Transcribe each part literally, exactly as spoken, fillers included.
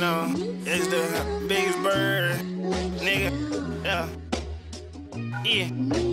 know, it's the biggest bird, nigga. Yeah. Yeah.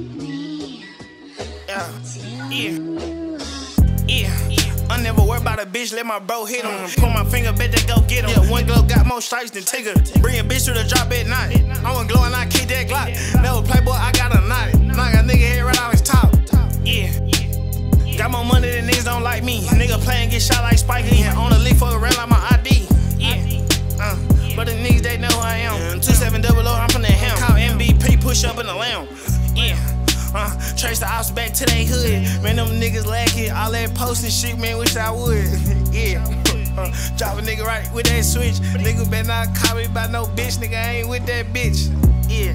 Yeah. Yeah. Yeah. I never worry about a bitch, let my bro hit him. Put my finger, bet they go get him. Yeah, OneeGlo got more stripes than Tigger. Bring a bitch to the drop at night. I OneeGlo and I keep that Glock. Never playboy, I got a knot. Knock a nigga head right off his top. Yeah. Got more money than niggas don't like me. Nigga playing, get shot like Spike Lee. On the league for a rent like my I D. Yeah. Uh, but the niggas, they know who I am. two seven double O, I'm from the ham. Call M V P, push up in the lamb. Yeah. Uh, trace the ops back to they hood. Man, them niggas lacking. All that posting shit, man, wish I would. Yeah. Uh, drop a nigga right with that switch. Nigga better not call me by no bitch. Nigga, I ain't with that bitch. Yeah.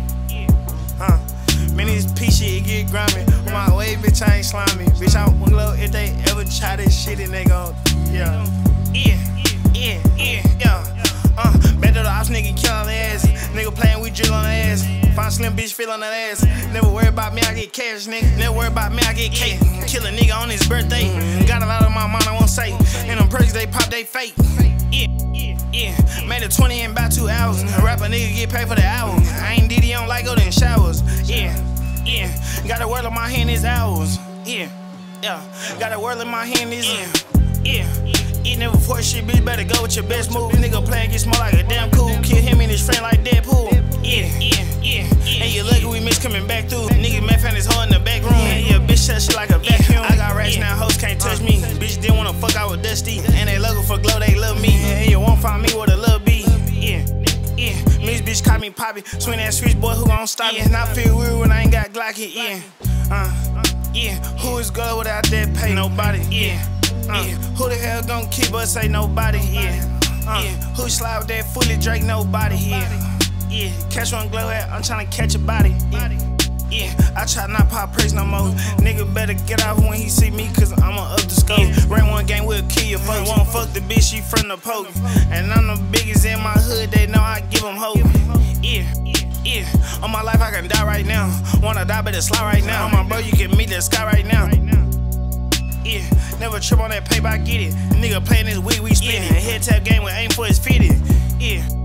Uh, man, this piece shit, it get grimy. On my way, bitch, I ain't slimy. Bitch, I'm OneeGlo. If they ever try this shit, and they gon' yeah. Yeah. Yeah. Yeah. Yeah. Uh, back to the ops, nigga, kill on the ass. Nigga playing, we drill on the ass. Find slim bitch, feel on that ass. Never worry about me, I get cash, nigga. Never worry about me, I get cake. Kill a nigga on his birthday. Got a lot on my mind, I won't say. And them perks, they pop, they fake. Yeah, yeah. Made a twenty in about two hours. A rapper nigga get paid for the hour. I ain't D D on like go in showers. Yeah, yeah. Got a word in my hand, is hours. Yeah, yeah. Got a word in my hand, is yeah, yeah. You never force shit, bitch, better go with your best move. Nigga playing get small like a damn cool. Kill him and his friend like Deadpool. Yeah, yeah, yeah. And you lucky we miss coming back through. Nigga man found his hoe in the back room. And yeah, bitch shut shit like a vacuum. I got rats now, hoes can't touch me. Bitch didn't wanna fuck out with Dusty. And they looking for glow, they love me. And you won't find me with a little B. Yeah, yeah. Miss bitch caught me poppy. Swing that switch, boy, who gon' stop it? Not feel weird when I ain't got Glocky. Yeah, uh, yeah. Who is good without that pay? Nobody. Yeah. Uh, yeah. Who the hell gon' keep us? Ain't nobody. Yeah. Uh, yeah. Who slide with that fully Drake? Nobody. Yeah. Yeah. Catch OneeGlo at, I'm tryna catch a body. Yeah. Yeah. I try not pop praise no more. Nigga better get off when he see me, cause I'ma up the scope. Yeah. Ran one game, we'll kill your folks. Won't fuck the bitch, she from the poke. And I'm the biggest in my hood, they know I give them hope. Yeah. Yeah. On my life, I can die right now. Wanna die, better slide right now. On my bro, you can meet the sky right now. Yeah, never trip on that paper, I get it. Nigga playing this weed, we spin it. Head tap game with aim for his fitted. Yeah.